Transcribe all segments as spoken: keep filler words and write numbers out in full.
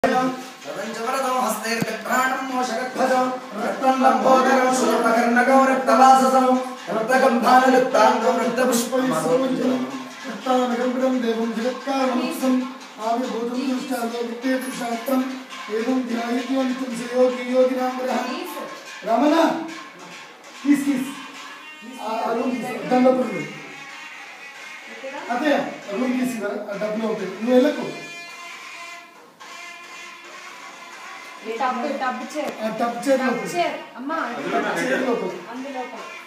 रतंचवरदो हस्तैर्दक्राणं मोषकध्वजो रक्तं लम्बोदरं शूर्पकर्णकं रक्तवाससं रक्तगन्धानलिप्ताङ्गं रक्तपुष्पैः सौमञ्जनं रक्तानगम्भीरं देवं जगत्कारणमक्षं आविर्भूतं दृष्टालोकितेऽपि एवं ध्यायित्वं च योगी योगिनां रमण किस किस अरुण దండపురుడు అదే అరుణ్ కిస్ డబ్బులు అవుతాయి నువ్వు వెళ్ళకు टब टब चेयर टब चेयर टब चेयर अम्मा टब चेयर लोको अंदर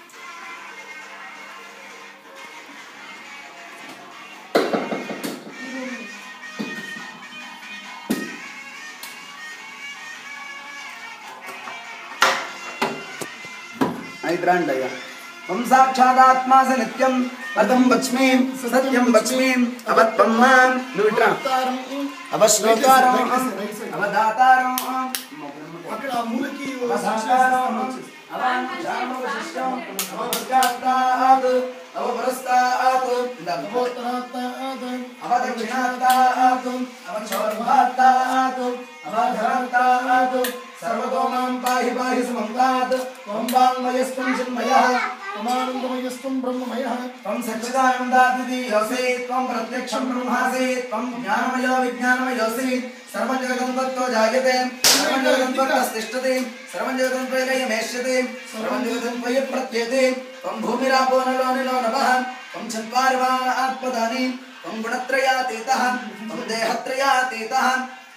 ऐद्रांडया त्वं साक्षादात्मासि नित्यं अतं वच्मि सत्यं वच्मि अवत्वं मां नुट्रा अवश्लोकारं अवदातारं अక్కడ మూలకి అవధాతారం అవాంఛామవశిష్టం అవవర్గాతాత్ అవవరస్తాత్ దభోతరాతాత్ అవదక్షిణాతాత్ అవచోర్భాతాత్ అవధరాతాత్ सर्वतोमां पाहि पाहि समन्तात् त्वं वाङ्मयस्त्वं चिन्मयः त्वमानन्दमयस्त्वं ब्रह्ममयः त्वं सच्चिदानन्दादिति योऽसि त्वं प्रत्यक्षं ब्रह्मासि त्वं ज्ञानमयो विज्ञानमयोऽसि सर्वं जगतं त्वत्तो जायते सर्वं जगतं त्वत्तस्तिष्ठति सर्वं जगतं त्वयैमेष्यति सर्वं जगतं त्वयि प्रत्येते त्वं भूमिरापो नलो निलो नभः त्वं चत्वारि आत्मदानि त्वं गुणत्रयातीतः त्वं देहत्रयातीतः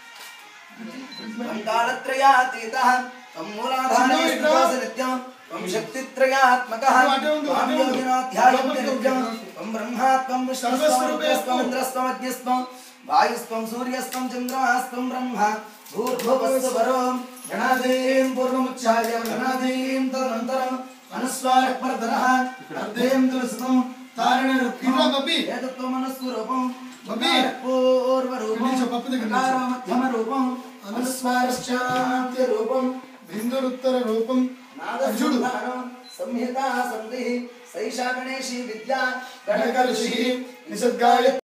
त्वं कालत्रयातीतः त्वं मूलाधारेषु नित्यं त्वं शक्तित्रयात्मकः त्वं योगिनाध्यायन्ति नित्यं त्वं ब्रह्मा त्वं विष्णुस्त्वं इन्द्रस्त्वं अग्निस्त्वं वायुस्त्वं सूर्यस्त्वं चन्द्रमास्त्वं ब्रह्मा भूर्भुवस्सुवरो गणादीं पूर्वमुच्चार्य गणादीं तदनन्तरम् अनुस्वारः परतरः अर्धें तुलसितं तारिणीरुक्तिं एतत्त्वमनुस्वरूपं पूर्वरूपं मध्यमरूपं अनुस्वारश्चान्त्यरूपं बिन्दुरुत्तररूपं नादसंधानं संहिता सन्धिः सैषा गणेशी विद्या गणकर्षिः निषद्गायत्री